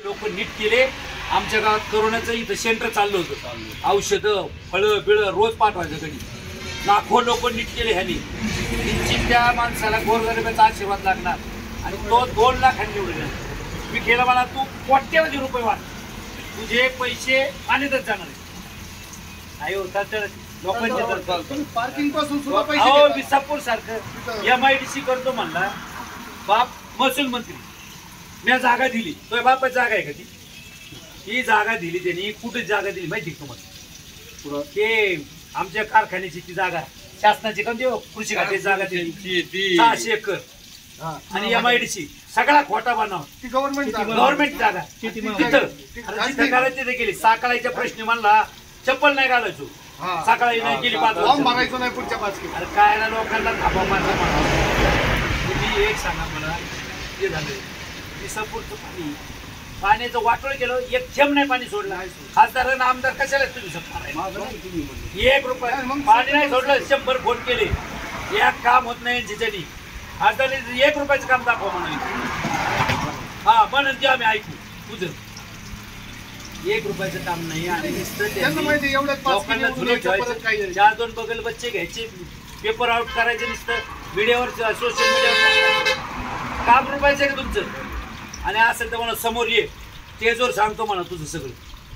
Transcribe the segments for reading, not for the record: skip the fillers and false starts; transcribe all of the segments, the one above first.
लोक नीट केले। आमच्या गावात कोरोनाचं इथं सेंटर चाललं होतं, औषधं फळं बिळं रोज पाठवायचं कधी, लाखो लोक नीट केले ह्यानी। निश्चित त्या माणसाला गोरगरिबाचा आशीर्वाद लागणार आणि तो 2 लाखांनी निवडला। मी केला मला तू कोट्यवधी रुपये वाट, तुझे पैसे पाण्यातच जाणार आहे। नाही होता तर लोकांचे पार्किंग पासून सुद्धा पैसे विसापूर सारखं MIDC करतो म्हणला बाप महसूल मंत्री, मी जागा दिली, तो बापाची जागा आहे का ती? ही जागा दिली त्यांनी, कुठे जागा दिली माहिती का तुम्हाला? ते आमच्या कारखान्याची ती जागा शासनाची का देऊ, कृषी खात्याची जागा दिली 600 एकर आणि MIDC सगळा खोटा बनाव, ती गव्हर्नमेंट जागा तिथं करायची ते गेली। साकळायच्या प्रश्न म्हणला चप्पल नाही घालायचो, साकळाई नाही गेली 5 वर्ष मारायचो नाही पुढच्या 5 अरे काय ना लोकांना थापा मारला म्हणा। तुम्ही एक सांगा मला, हे झालं विसापूरचं पाणी, पाण्याचं वाटोळ केलं, एक थेंब नाही पाणी सोडलं। खासदार आणि आमदार कशाला तुम्ही शकता? 1 रुपया पाणी नाही सोडलं, 100 फोन केले, एक काम होत नाही जिजनी। खासदाराने 1 रुपयाचं काम दाखवा म्हणून, हा म्हणून ते आम्ही ऐकू तुझं 1 रुपयाचं काम नाही। आणि लोकांना धुले ठेवायचं, 4-2 बगल बच्चे घ्यायचे, पेपर आउट करायचे, नुसतं मीडियावर सोशल मीडियावर काम रुपयाचं आहे का तुमचं? आणि असेल तर मला समोर ये, तेजोर सांगतो म्हणा तुझं सगळं।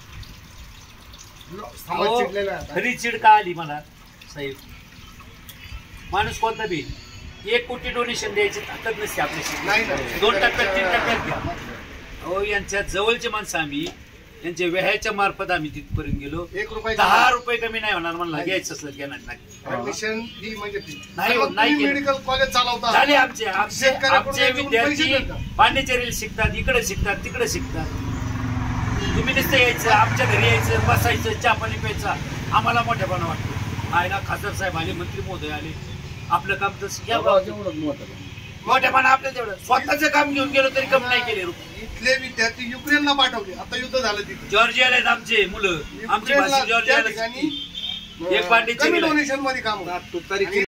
खरी चिड का आली मला साहेब? माणूस कोणता बी 1 कोटी डोनेशन द्यायची ताकद नसते आपल्याशी, 2 टप्प्यात 3 टप्प्यात घ्या। अहो यांच्या जवळचे माणसं आम्ही, यांच्या व्याहाच्या मार्फत आम्ही तिथपर्यंत गेलो। 10 रुपये कमी नाही होणार म्हणला, घ्यायचं असलं घेणार नाही। मेडिकल कॉलेज चालवतात झाले आमचे विद्यार्थी पांडिचेरीला शिकतात, इकडे शिकतात, तिकडे शिकतात। तुम्ही नुसतं यायचं, आमच्या घरी यायचं, बसायचं, चहा पाणी प्यायचा, आम्हाला मोठेपणा वाटतो। आहे ना, खासदार साहेब आले, मंत्री महोदय आले, आपलं काम तर मोठेपणा आपल्या तेवढं, स्वतःचं काम घेऊन गेलो तरी कमी नाही केले। इथले विद्यार्थी युक्रेनला पाठवले, आता युद्ध झालं तिथे, जॉर्जियाला आहेत आमचे मुलं, आमची भाषा जॉर्जियाला, एक पांडिचेरी डोनेशन मध्ये काम